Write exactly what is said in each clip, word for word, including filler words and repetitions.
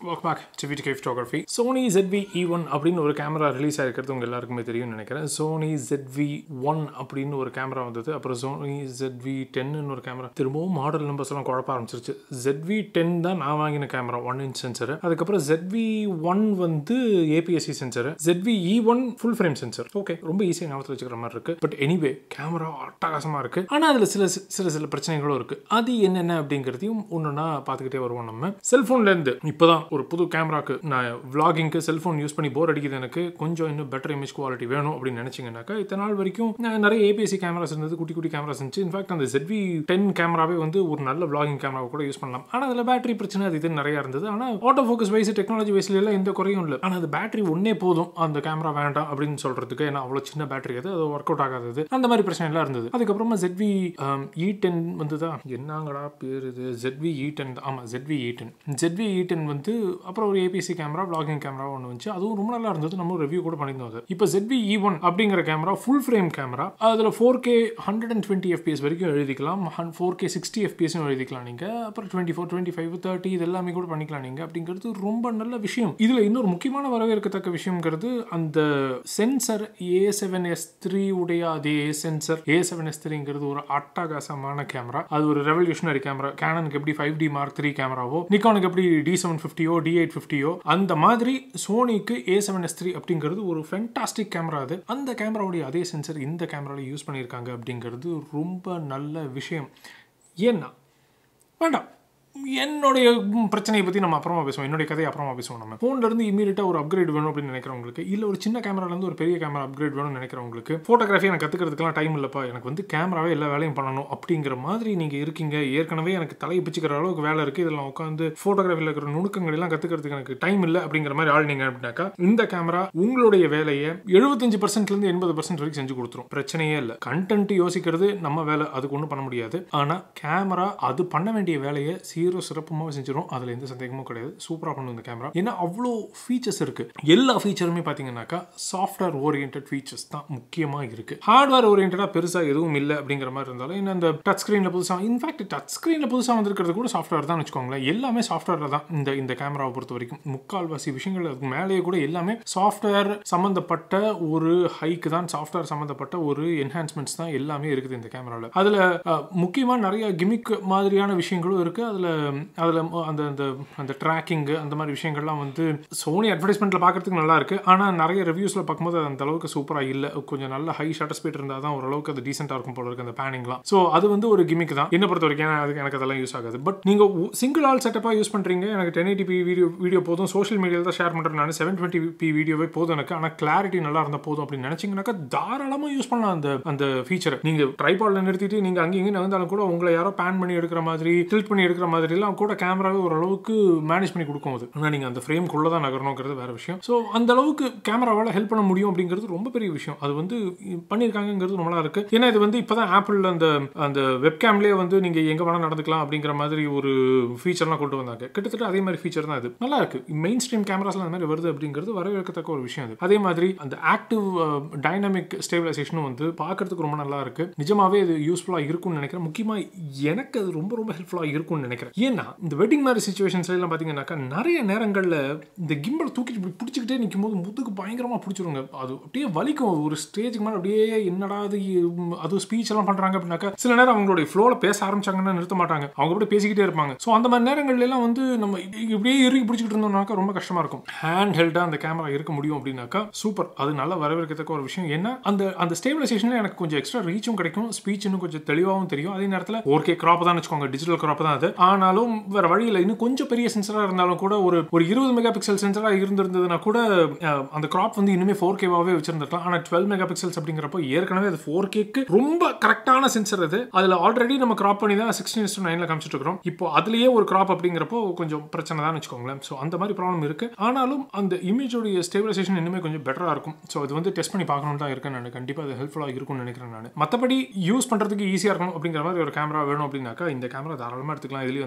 Welcome back to V T K Photography. Sony Z V E one அப்படின்னு ஒரு camera release ஆயிருக்கிறது உங்க எல்லாருக்குமே தெரியும்னு நினைக்கிறேன். Sony Z V one அப்படின்னு ஒரு கேமரா வந்தது. அப்புறம் Sony Z V ten ன்னு ஒரு கேமரா. திரும்பவும் மாடல் நம்பர்ஸ் எல்லாம் குழப்ப ஆரம்பிச்சிருச்சு. Z V ten தான் நான் வாங்கின கேமரா ஒன் இன்ச் சென்சர். அதுக்கப்புறம் Z V one வந்து A P S C sensor. Z V E one full frame sensor. Okay, ரொம்ப ஈஸியாக ஞாபகத்தில் வச்சுக்கிற மாதிரி இருக்கு. பட் எனிவே கேமரா அட்டகாசமா இருக்கு. ஆனால் அதில் சில சில சில பிரச்சனைகளும் இருக்கு. அது என்னென்ன அப்படிங்கிறதையும் ஒன்றுனா பார்த்துக்கிட்டே வருவோம். நம்ம செல்ஃபோன்லேருந்து இப்போதான் ஒரு புது கேமராக்கு நான் விளாகிங்க்கு செல்ஃபோன் யூஸ் பண்ணி போர் அடிக்குது, எனக்கு கொஞ்சம் இன்னும் பெட்டர் இமேஜ் குவாலிட்டி வேணும் அப்படின்னு நினைச்சிங்கனாக்கா இத்தனை நாள் வரைக்கும் நிறைய A P S C cameras இருந்தது, குட்டி குட்டி கேமராஸ் இருந்துச்சு. இன்ஃபேக்ட் அந்த Z V ten கேமராவே வந்து ஒரு நல்ல விளாகிங் கேமராவை கூட யூஸ் பண்ணலாம். ஆனால் அதில் பேட்டரி பிரச்சனை அது இது நிறையா இருந்தது. ஆனால் ஆட்டோ ஃபோக்கஸ் வைஸ் டெக்னாலஜி வைஸ்ல எல்லாம் எந்த குறையும் இல்லை. ஆனால் அது பேட்டரி ஒன்னே போதும் அந்த கேமரா வேண்டாம் அப்படின்னு சொல்றதுக்கு. ஏன்னா அவ்வளோ சின்ன பேட்டரி அது அது ஒர்க் அவுட் ஆகாதது, அந்த மாதிரி பிரச்சனை எல்லாம் இருந்தது. அதுக்கப்புறமா Z V E ten வந்துதான், என்னங்கடா பேர் இது, Z V E ten. ஆமாம், Z V E ten. Z V E ten வந்து அப்புறம் ஒரு A P S C camera vlogging camera ஒன்று வந்துச்சு. அதுவும் ரொம்ப நல்லா இருந்தது. நம்ம ரிவ்யூ கூட பண்ணியிருந்தோம். அது இப்போ Z V E one அப்படிங்கிற கேமரா ஃபுல் ஃப்ரேம் கேமரா. அதில் four K hundred and twenty FPS வரைக்கும் எழுதிக்கலாம், ஃபோர் கே சிக்ஸ்டி எஃபிஎஸ் எழுதிக்கலாம் நீங்க. அப்புறம் twenty four twenty five thirty இது எல்லாமே கூட பண்ணிக்கலாம் நீங்க. அப்படிங்கிறது ரொம்ப நல்ல விஷயம். இதுல இன்னொரு முக்கியமான வரவேற்கத்தக்க விஷயம்ங்கிறது அந்த sensor A seven S three உடைய அதே sensor. A seven S three ங்கிறது ஒரு அட்டகாசமான கேமரா. அது ஒரு ரெவல்யூஷனரி கேமரா. கேனனுக்கு எப்படி ஃபைவ் டி மார்க் த்ரீ கேமராவோ, நிக்கானுக்கு எப்படி D seven fifty ஓ D eight fifty ஓ, அந்த மாதிரி சோனிக்கு A seven S three அப்படிங்கிறது ஒரு ஃபேண்டாஸ்டிக் கேமரா. அது அந்த கேமராவுடைய அதே சென்சர் இந்த கேமராவில் யூஸ் பண்ணியிருக்காங்க அப்படிங்கிறது ரொம்ப நல்ல விஷயம். ஏன்னா வேண்டாம், என்னுடைய பிரச்சனையை பற்றி நம்ம அப்புறமா பேசுவோம், என்னுடைய கதையை அப்புறமா பேசுவோம். நம்ம ஃபோன்லேருந்து இமீடியட்டாக ஒரு அப்கிரேட் வேணும் அப்படின்னு நினைக்கிறவங்களுக்கு, இல்லை ஒரு சின்ன கேமராலேருந்து ஒரு பெரிய கேமரா அப்கிரேட் வேணும்னு நினைக்கிறவங்களுக்கு, ஃபோட்டோகிராஃபி எனக்கு கற்றுக்கிறதுக்கெல்லாம் டைம் இல்லைப்பா, எனக்கு வந்து கேமராவே எல்லா வேலையும் பண்ணணும் அப்படிங்கிற மாதிரி நீங்கள் இருக்கீங்க. ஏற்கனவே எனக்கு தலையை பிச்சுக்கிற அளவுக்கு வேலை இருக்குது, இதெல்லாம் உட்காந்து ஃபோட்டோகிராஃபியில் இருக்கிற நுணுக்கங்கள் எல்லாம் கற்றுக்கிறதுக்கு எனக்கு டைம் இல்லை அப்படிங்கிற மாதிரி ஆள் நீங்கள் அப்படின்னாக்கா இந்த கேமரா உங்களுடைய வேலையை எழுபத்தஞ்சு பர்சன்ட்லேருந்து எண்பது பர்சன்ட் வரைக்கும் செஞ்சு கொடுத்துரும். பிரச்சனையே இல்லை. கண்டென்ட் யோசிக்கிறது நம்ம வேலை, அதுக்கு ஒன்றும் பண்ண முடியாது. ஆனால் கேமரா அது பண்ண வேண்டிய வேலையை ஹீரோ சிறப்புமாக செஞ்சிடும். அதில் எந்த சந்தேகமும் கிடையாது. சூப்பராக பண்ணும் இந்த கேமரா. ஏன்னா அவ்வளோ ஃபீச்சர்ஸ் இருக்கு. எல்லா ஃபீச்சருமே பார்த்தீங்கன்னாக்கா சாஃப்ட்வேர் ஓரியன்ட் ஃபீச்சர்ஸ் தான் முக்கியமாக இருக்கு. ஹார்ட்வேர் ஓரியன்டாக பெருசாக எதுவும் இல்லை அப்படிங்கிற மாதிரி இருந்தாலும், ஏன்னா இந்த டச் ஸ்க்ரீனில் புதுசாக, இன்ஃபேக்ட் டச் ஸ்க்ரீனில் புதுசாக வந்திருக்கிறது கூட சாஃப்ட்வேர் தான் வச்சுக்கோங்களேன். எல்லாமே சாஃப்ட்வேரில் தான் இந்த இந்த கேமராவை பொறுத்த வரைக்கும். முக்கால்வாசி விஷயங்கள் அதுக்கு மேலேயே கூட எல்லாமே சாஃப்ட்வேர் சம்மந்தப்பட்ட ஒரு ஹைக்கு தான், சாஃப்ட்வேர் சம்மந்தப்பட்ட ஒரு என்ஹான்ஸ்மெண்ட்ஸ் தான் எல்லாமே இருக்குது இந்த கேமராவில். அதில் முக்கியமாக நிறைய கிமிக் மாதிரியான விஷயங்களும் இருக்குது. அதில் அதில் அந்த அந்த அந்த ட்ராக்கிங்கு அந்த மாதிரி விஷயங்கள்லாம் வந்து சோனி அட்வர்டைஸ்மெண்ட்டில் பார்க்கறதுக்கு நல்லா இருக்குது. ஆனால் நிறைய ரிவ்யூஸில் பார்க்கும்போது அந்த அளவுக்கு சூப்பராக இல்லை. கொஞ்சம் நல்ல ஹை ஷட்டர் ஸ்பீட் இருந்தால் தான் ஓரளவுக்கு அது டீசெண்டாக இருக்கும் போல இருக்குது அந்த பேனிங்லாம். ஸோ அது வந்து ஒரு கிமிக் தான் என்னை பொறுத்த வரைக்கும். அதுக்கு எனக்கு அதெல்லாம் யூஸ் ஆகாது. பட் நீங்கள் சிங்கிள் ஆல் செட்டப்பாக யூஸ் பண்ணுறீங்க, எனக்கு ten eighty P video video போதும், சோஷியல் மீடியாவில் தான் ஷேர் பண்ணுறேன் நான், செவன் டுவெண்ட்டி பி வீடியோவே போதும் எனக்கு, ஆனால் கிளாரிட்டி நல்லா இருந்தால் போதும் அப்படின்னு நினச்சிங்கனாக்கா தாராளமாக யூஸ் பண்ணலாம் அந்த அந்த ஃபீச்சரை. நீங்கள் ட்ரைபாடில் நிறுத்திட்டு நீங்கள் அங்கே இங்கே நகர்ந்தாலும் கூட உங்களை யாரோ பேன் பண்ணி எடுக்கிற மாதிரி, டில்ட் பண்ணி எடுக்கிற மாதிரிலாம் கூட கேமராவே ஓரளவுக்கு மேனேஜ் பண்ணி கொடுக்கும். அது ஆனால் நீங்கள் அந்த ஃப்ரேம்குள்ளே தான் நகரணுங்கிறது வேற விஷயம். ஸோ அந்த அளவுக்கு கேமராவால் ஹெல்ப் பண்ண முடியும் அப்படிங்கிறது ரொம்ப பெரிய விஷயம். அது வந்து பண்ணியிருக்காங்கிறது ரொம்ப நல்லா இருக்கு. ஏன்னா இது வந்து இப்போதான் ஆப்பிள் அந்த அந்த வெப்கேம்லேயே வந்து நீங்கள் எங்கே வேணால் நடந்துக்கலாம் அப்படிங்கிற மாதிரி ஒரு ஃபீச்சர்லாம் கொண்டு வந்தாங்க. கிட்டத்தட்ட அதே மாதிரி ஃபீச்சர் தான் இது. நல்லா இருக்கு. மெயின் ஸ்ட்ரீம் கேமராஸ்லாம் அந்த மாதிரி வருது அப்படிங்கிறது வரவேற்கத்தக்க ஒரு விஷயம். அது அதே மாதிரி அந்த ஆக்டிவ் டைனமிக் ஸ்டேபிளைசேஷனும் வந்து பார்க்கறதுக்கு ரொம்ப நல்லா இருக்கு. நிஜமாவே இது யூஸ்ஃபுல்லாக இருக்கும்னு நினைக்கிறேன். முக்கியமாக எனக்கு அது ரொம்ப ரொம்ப ஹெல்ப்ஃபுல்லாக இருக்கும்னு நினைக்கிறேன். ஏன்னா இந்த வெட்டிங் மாதிரி சிச்சுவேஷன்ஸ்ல எல்லாம் பார்த்தீங்கன்னாக்கா நிறைய நேரங்களில் இந்த கிம்பலை தூக்கி பிடிச்சிக்கிட்டே நிற்கும் போது முதுகு பயங்கரமாக பிடிச்சிருங்க. அது அப்படியே வலிக்கும். ஒரு ஸ்டேஜுக்கு மேலே அப்படியே என்னடா அது அது ஸ்பீச் எல்லாம் பண்ணுறாங்க அப்படின்னாக்கா சில நேரம் அவங்களுடைய ஃப்ளோவில் பேச ஆரம்பிச்சாங்கன்னா நிறுத்த மாட்டாங்க, அவங்க அப்படியே பேசிக்கிட்டே இருப்பாங்க. ஸோ அந்த மாதிரி நேரங்கள்ல எல்லாம் வந்து நம்ம இப்படியே இறுக்கி பிடிச்சிக்கிட்டு இருந்தோம்னாக்கா ரொம்ப கஷ்டமாக இருக்கும். ஹேண்ட் ஹெல்டாக அந்த கேமரா இருக்க முடியும் அப்படின்னாக்கா சூப்பர். அது நல்லா வரவேற்கத்தக்க ஒரு விஷயம். ஏன்னா அந்த அந்த ஸ்டேபிளைசேஷனில் எனக்கு கொஞ்சம் எக்ஸ்ட்ரா ரீச்சும் கிடைக்கும், ஸ்பீச் இன்னும் கொஞ்சம் தெளிவாகவும் தெரியும். அதே நேரத்தில் ஃபோர் கே கிராப் தான் வச்சுக்கோங்க, டிஜிட்டல் கிராப் தான் அது. ஆனாலும் வேற வழியில் இன்னும் கொஞ்சம் பெரிய சென்சராக இருந்தாலும் கூட ஒரு ஒரு இருபது மெகா பிக்சல் சென்சராக இருந்திருந்ததுன்னா கூட அந்த கிராப் வந்து இன்னுமே ஃபோர் கேவாகவே வச்சிருந்துருக்கலாம். ஆனால் டுவெல் மெகா பிக்சல்ஸ் அப்படிங்கிறப்போ ஏற்கனவே அது ஃபோர் கேக்கு ரொம்ப கரெக்டான சென்சர். அது அதில் ஆல்ரெடி நம்ம கிராப் பண்ணி தான் சிக்ஸ்டீன் இஸ்டு நைனில் காமிச்சிட்டு இருக்கிறோம். இப்போ அதுலேயே ஒரு கிராப் அப்படிங்கிறப்போ கொஞ்சம் பிரச்சனை தான் வச்சுக்கோங்களேன். ஸோ அந்த மாதிரி ப்ராப்ளம் இருக்கு. ஆனாலும் அந்த இமேஜோடைய ஸ்டேபிளைசேஷன் இன்னுமே கொஞ்சம் பெட்டராக இருக்கும். ஸோ அது வந்து டெஸ்ட் பண்ணி பார்க்கணும் தான் இருக்கேன் நான். கண்டிப்பாக அது ஹெல்ப்ஃபுல்லாக இருக்கும்னு நினைக்கிறேன் நான். மற்றபடி யூஸ் பண்ணுறதுக்கு ஈஸியாக இருக்கணும் அப்படிங்கிற மாதிரி ஒரு கேமரா வேணும் அப்படின்னாக்கா இந்த கேமரா தாராளமாக எடுத்துக்கலாம். இதுலேயும்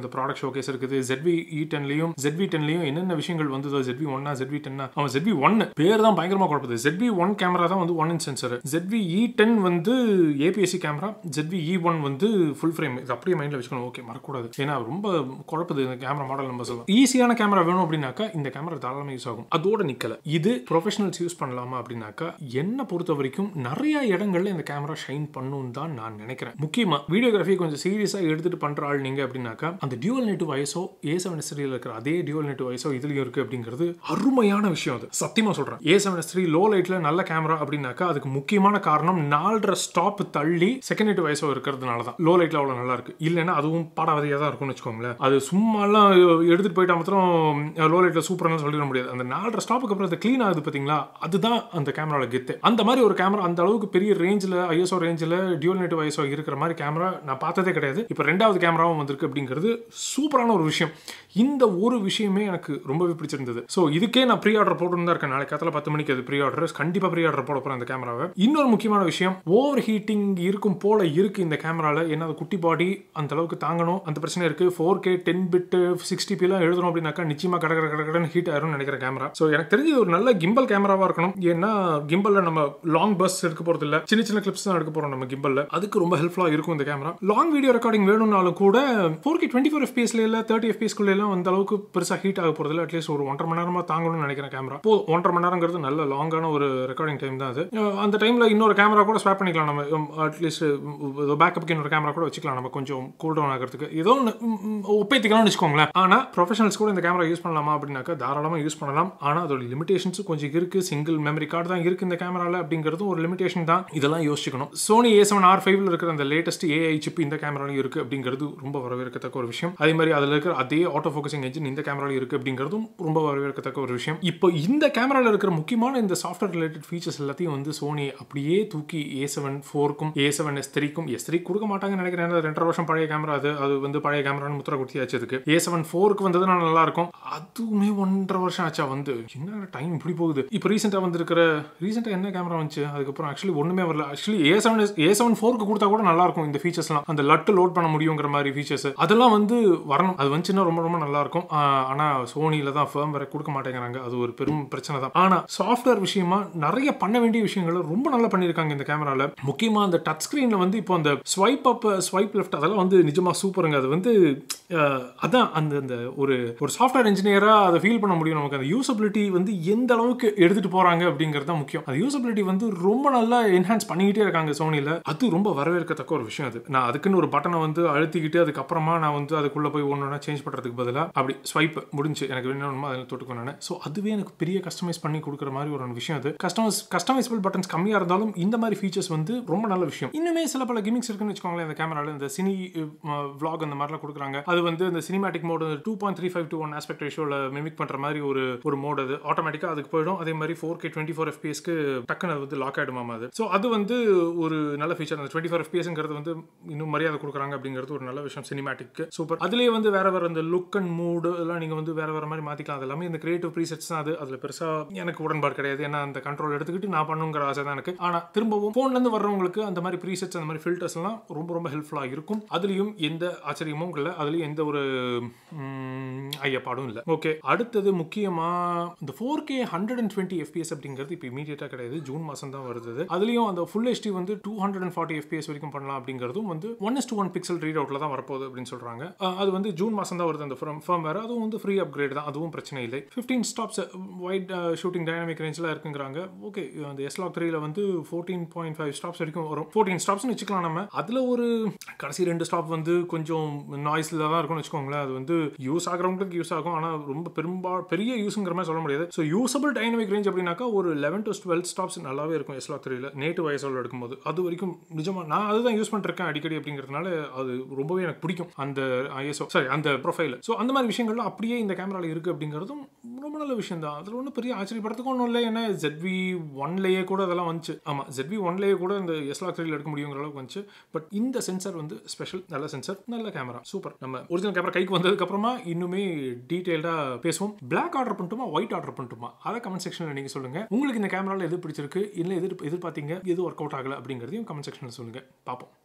அந்த ப்ராடக்ட் ஷோகேஸ் இருக்குது. Z V E ten லயும் Z V ten லயும் என்னென்ன விஷயங்கள் வந்ததோ Z V one Z V ten அவன் Z V one பேர் தான் பயங்கரமா குழப்பது. Z V one கேமரா தான் வந்து one inch sensor. Z V E ten வந்து A P S C camera, Z V E one வந்து ஃபுல் ஃப்ரேம். இது அப்படியே மைண்ட்ல வச்சுக்கணும். ஓகே, மறக்கூடாது. ஏன்னா ரொம்ப குழப்பது இந்த கேமரா மாடல் நம்ம சொல்லலாம். ஈஸியான கேமரா வேணும் அப்படின்னாக்கா இந்த கேமரா தாராளமா யூஸ் ஆகும். அதோட நிக்கல. இது ப்ரொஃபஷனல்ஸ் யூஸ் பண்ணலாமா அப்படின்னாக்கா என்ன பொறுத்த வரைக்கும் நிறைய இடங்கள்ல இந்த கேமரா ஷைன் பண்ணும் தான் நான் நினைக்கிறேன். முக்கியமா வீடியோகிராஃபி கொஞ்சம் சீரியஸா எடுத்துட்டு பண்ற ஆள் நீங்க அப்படின்னாக்கா அந்த dual native ISO A seven S three இருக்கிற அதே டியூவல் நெட்டிவ் ஐஎஸ்ஓ இதுலயும் இருக்கு அப்படிங்கிறது அருமையான விஷயம். அது சத்தியமா சொல்றேன். A seven S three low லைட்ல நல்ல கேமரா அப்படின்னாக்கா அதுக்கு முக்கியமான காரணம் நாலரை ஸ்டாப் தள்ளி செகண்ட் நெட்டிவ் ஐஎஸ்ஓ இருக்கிறதுனால தான் லோ லைட்ல அவ்வளவு நல்லா இருக்கு. இல்லைன்னா அதுவும் பாடாவதியா தான் இருக்கும்னு வச்சுக்கோங்களேன். அது சும்மா எல்லாம் எடுத்துட்டு போயிட்டா மாத்திரம் லோ லைட்ல சூப்பரான சொல்லிட முடியாது. அந்த நாலரை ஸ்டாப்புக்கு அப்புறம் அது கிளீன் ஆகுது பாத்தீங்களா, அதுதான் அந்த கேமரால கெத்து. அந்த மாதிரி ஒரு கேமரா அந்த அளவுக்கு பெரிய ரேஞ்சில் ஐஎஸ்ஓ ரேஞ்சில் டியூவல் நெட்டிவ் ஐஎஸ்ஓ இருக்கிற மாதிரி கேமரா நான் பார்த்ததே கிடையாது. இப்போ ரெண்டாவது கேமராவும் வந்திருக்கு அப்படிங்கிறது சூப்பரான ஒரு விஷயம். இந்த ஒரு விஷயமே எனக்கு ரொம்பவே பிடிச்சிருந்தது. ஸோ இதுக்கே நான் ப்ரீ ஆர்டர் போட்டு தான் இருக்கேன். நாளைக்கு காத்தால பத்து மணிக்கு அது ப்ரீ ஆர்டர். கண்டிப்பாக ப்ரீ ஆர்டர் போட போகிறேன் அந்த கேமராவை. இன்னொரு முக்கியமான விஷயம், ஓவர் ஹீட்டிங் இருக்கும் போல இருக்கு இந்த கேமரால. ஏன்னா அது குட்டி பாடி அந்த அளவுக்கு தாங்கணும், அந்த பிரச்சனை இருக்கு. Four K ten bit sixty பிலாம் எழுதணும் அப்படின்னாக்கா நிச்சயமா கடை கடை கடன் ஹீட் ஆயிரும்னு நினைக்கிற கேமரா. ஸோ எனக்கு தெரிஞ்சு ஒரு நல்ல கிம்பல் கேமராவா இருக்கணும். ஏன்னா கிம்பல்ல நம்ம லாங் பஸ் எடுக்க போறது இல்லை, சின்ன சின்ன கிளிப்ஸ் தான் எடுக்க போறோம் நம்ம கிம்பல்ல. அதுக்கு ரொம்ப ஹெல்ப்ஃபுல்லா இருக்கும் இந்த கேமரா. லாங் வீடியோ ரெக்கார்டிங் வேணும்னாலும் கூட ஃபோர் கே டுவெண்ட்டி ஃபோர் எஃபிஎஸ்ல இல்ல தேர்ட்டி எஃபிஎஸ்குள்ள எல்லாம் அந்த அளவுக்கு பெருசா ஹீட் ஆக போறது இல்லை. அட்லீஸ்ட் ஒரு ஒன்றரை மணி நேரமா தாங்கணும்னு நினைக்கிறேன் கேமரா. இப்போ ஒன்றரை மணி நேரங்கிறது நல்ல லாங்கான ஒரு ரெக்கார்டிங் டைம் தான் அது. அந்த டைம்ல இன்னொரு கேமரா கூட ஸ்வாப் பண்ணிக்கலாம் நம்ம. அட்லீஸ்ட் பேக்கப்புக்கு இன்னொரு கேமரா கூட வச்சுக்கலாம் நம்ம, கொஞ்சம் கூல் டவுன் ஆகிறதுக்கு. ஏதோ ஒப்பேத்திக்கலாம்னு வச்சுக்கோங்களேன். ஆனா ப்ரொஃபஷனல்ஸ் கூட இந்த கேமரா யூஸ் பண்ணலாமா அப்படின்னாக்கா தாராளமா யூஸ் பண்ணலாம். ஆனா அதோட லிமிடேஷன்ஸும் கொஞ்சம் இருக்கு. சிங்கிள் மெமரி கார்டு தான் இருக்கு இந்த கேமரால அப்படிங்கிறதும் ஒரு லிமிடேஷன் தான். இதெல்லாம் யோசிக்கணும். Sony A seven R five இருக்கிற அந்த லேட்டஸ்ட் A I சிப் இந்த கேமராலையும் இருக்கு அப்படிங்கிறது ரொம்ப வரவேற்கத்தக்க ஒரு விஷயம். அதே மாதிரி அதுல இருக்கிற அதே ஆட்டோ ஃபோக்கஸிங் என்ஜின் இந்த கேமராலையும் இருக்கு அப்படிங்கிறதும் ரொம்ப வரவேற்கத்தக்க ஒரு விஷயம். இப்போ இந்த கேமரால இருக்கிற முக்கியமான இந்த சாஃப்ட்வேர் ரிலேட்டட் ஃபீச்சர்ஸ் எல்லாத்தையும் வந்து சோனி அப்படியே தூக்கி A seven four க்கும் A seven S three க்கும் S three கொடுக்க மாட்டாங்கன்னு நினைக்கிறேன். ரெண்டரை வருஷம் பழைய கேமரா அது. அது வந்து பழைய கேமரான்னு முத்திர குத்தியாச்சு. அதுக்கு A seven four க்கு வந்தது நல்லா இருக்கும். அதுவுமே ஒன்றரை வருஷம் ஆச்சா வந்து. என்ன டைம் இப்படி போகுது. இப்போ ரீசெண்டா வந்திருக்கிற ரீசெண்டா என்ன கேமரா வந்துச்சு அதுக்கப்புறம் ஆக்சுவலி ஒண்ணுமே வரல. Actually A seven A seven four க்கு கொடுத்தா கூட நல்லா இருக்கும் இந்த ஃபீச்சர்ஸ்லாம். அந்த லட்டு லோட் பண்ண முடியுங்கிற மாதிரி ஃபீச்சர்ஸ் அதெல்லாம் வந்து வரணும். அது வந்துச்சுன்னா ரொம்ப ரொம்ப நல்லா இருக்கும். ஆனா சோனியில தான் ஃபர்ம்வேர் கொடுக்க மாட்டேங்கிறாங்க. அது ஒரு பெரும் பிரச்சனை தான். ஆனா சாஃப்ட்வேர் விஷயமா நிறைய பண்ண வேண்டிய விஷயங்களை ரொம்ப நல்லா பண்ணியிருக்காங்க இந்த கேமரால. முக்கியமா அந்த டச் ஸ்கிரீன்ல வந்து இப்போ அந்த ஸ்வைப் அப் ஸ்வைப் லெஃப்ட் அதெல்லாம் வந்து நிஜமா சூப்பருங்க. அது வந்து அதான் அந்த அந்த ஒரு ஒரு சாஃப்ட்வேர் இன்ஜினியரா அதை ஃபீல் பண்ண முடியும் நமக்கு. அந்த யூசபிலிட்டி வந்து எந்த அளவுக்கு எடுத்துட்டு போறாங்க அப்படிங்கிறது தான் முக்கியம். அந்த யூசபிலிட்டி வந்து ரொம்ப நல்லா என்ஹான்ஸ் பண்ணிக்கிட்டே இருக்காங்க சோனில. அது ரொம்ப வரவேற்கத்தக்க ஒரு விஷயம். அது நான் அதுக்குன்னு ஒரு பட்டனை வந்து அழுத்திக்கிட்டு அதுக்கப்புறமா நான் வந்து அதுக்குள்ள போய் ஒன்று சேஞ்ச் பண்றதுக்கு பதிலாக அப்படி ஸ்வைப் முடிஞ்சு எனக்கு வேணுமா அதில் தொட்டுக்கணும் நான். ஸோ அதுவே எனக்கு பெரிய கஸ்டமைஸ் பண்ணி கொடுக்குற மாதிரி ஒரு விஷயம். அது கஸ்டமைஸ் கஸ்டமைசபிள் பட்டன்ஸ் கம்மியாக இருந்தாலும் இந்த மாதிரி ஃபீச்சர்ஸ் வந்து ரொம்ப நல்ல விஷயம். இன்னுமே சில பல கிமிக்ஸ் இருக்குன்னு வச்சுக்கோங்களேன் இந்த கேமரால. இந்த சினி விளாக் அந்த மாதிரிலாம் கொடுக்குறாங்க. அது வந்து இந்த cinematic mode two point three five two one aspect ரேஷியோல மிமிக் பண்ற மாதிரி ஒரு ஒரு மோட். அது ஆட்டோமேட்டிக்கா அதுக்கு போயிடும். அதே மாதிரி ஃபோர் கே டுவெண்ட்டி ஃபோர் எஃபிஎஸ்க்கு டக்குன்னு அது வந்து லாக் ஆயிடுமா அது. ஸோ அது வந்து ஒரு நல்ல ஃபீச்சர். அந்த டுவெண்ட்டி ஃபோர் எஃபிஎஸ்ங்கிறது வந்து இன்னும் மரியாதை கொடுக்குறாங்க அப்படிங்கிறது ஒரு நல்ல விஷயம் சினிமேட்டிக். சூப்பர். அதுலேயே வந்து வேற வேற அந்த லுக் அண்ட் மூடு எல்லாம் நீங்க வந்து வேற வேற மாதிரி மாத்திக்கலாம். அது எல்லாமே இந்த கிரியேட்டிவ் ப்ரீசெட்ஸ் தான். அது அதுல பெருசா எனக்கு உடன்பாடு கிடையாது. ஏன்னா அந்த கண்ட்ரோல் எடுத்துக்கிட்டு நான் பண்ணுங்கிற ஆசை தான் எனக்கு. ஆனா திரும்பவும் போன்ல இருந்து வர்றவங்களுக்கு அந்த மாதிரி ப்ரீசெட்ஸ் அந்த மாதிரி ஃபில்டர்ஸ் எல்லாம் ரொம்ப ரொம்ப ஹெல்ப்ஃபுல்லா இருக்கும். அதுலயும் எந்த ஆச்சரியமும் இல்லை. அதுலயும் எந்த ஒரு ஐயப்பாடும் இல்லை. ஓகே, அடுத்தது முக்கியமா இந்த four K hundred and twenty FPS அப்படிங்கிறது இப்போ இமீடியட்டா கிடையாது. ஜூன் மாசம் தான் வருது. அதுலயும் அந்த ஃபுல் ஹெச்டி வந்து two hundred and forty FPS வரைக்கும் பண்ணலாம் அப்படிங்கிறதும் வந்து one is to one pixel read அவுட்ல தான் வரப்போகுது அப்படின்னு சொல்றாங்க. அது வந்து ஜூன் மாசம் தான் வருது அந்த ஃபர்ம் வேற. அதுவும் வந்து ஃப்ரீ அப்கிரேட் தான். அதுவும் பிரச்சனை இல்லை. Fifteen stops wide shooting dynamic ரேஞ்சில் இருக்குங்கிறாங்க. ஓகே, அந்த எஸ் லாக் த்ரீல வந்து ஃபோர்டீன் பாயிண்ட் ஃபைவ் ஸ்டாப்ஸ் வரைக்கும் வரும். ஃபோர்டீன் ஸ்டாப்ஸ்னு வச்சுக்கலாம் நம்ம. அதுல ஒரு கடைசி ரெண்டு ஸ்டாப் வந்து கொஞ்சம் நாய்ஸ்ல தான் இருக்கும்னு வச்சுக்கோங்களேன். அது வந்து யூஸ் ஆகிறவங்களுக்கு யூஸ் ஆகும். ஆனால் ரொம்ப பெரும்பா பெரிய யூஸ்ங்கிற மாதிரி சொல்ல முடியாது. ஸோ யூசபிள் டைனமிக் ரேஞ்ச் அப்படின்னாக்கா ஒரு லெவன் டு டுவெல் ஸ்டாப்ஸ் நல்லாவே இருக்கும் எஸ் லாக் த்ரீல நேட்டிவ் ஐஎஸ்ஓல எடுக்கும்போது. அது வரைக்கும் நிஜமா நான் அதுதான் யூஸ் பண்ணிருக்கேன் அடிக்கடி அப்படிங்கிறதுனால அது ரொம்பவே எனக்கு பிடிக்கும் அந்த ஐஎஸ்ஓ சாரி அந்த ப்ரொஃபைல். ஸோ அந்த மாதிரி விஷயங்கள்லாம் அப்படியே இந்த கேமரால இருக்கு அப்படிங்கிறதும் ரொம்ப நல்ல விஷயம் தான். அதில் ஒன்றும் பெரிய ஆச்சரியப்படுறதுக்கு ஒன்றும் இல்லை. ஏன்னா Z V ஒன்லேயே கூட அதெல்லாம் வந்துச்சு. ஆமாம், Z V ஒன்லேயே கூட இந்த எஸ் லாக் த்ரீல எடுக்க முடியுங்கிற அளவுக்கு வந்துச்சு. பட் இந்த சென்சார் வந்து ஸ்பெஷல். நல்ல சென்சார், நல்ல கேமரா, சூப்பர். நம்ம ஒரிஜினல் கேமரா கைக்கு வந்ததுக்கு அப்புறமா இன்னுமே டீடைல்டாக பேசுவோம். பிளாக் ஆர்டர் பண்ணிட்டுமா ஒயிட் ஆர்டர் பண்ணிட்டுமா அதை கமெண்ட் செக்ஷனில் நீங்கள் சொல்லுங்க. உங்களுக்கு இந்த கேமராவில் எது பிடிச்சிருக்கு, இல்லை எது எதிர்பார்த்தீங்க, எது ஒர்க் அவுட் ஆகலை அப்படிங்கிறதையும் கமெண்ட் செக்ஷனில் சொல்லுங்க. பார்ப்போம்.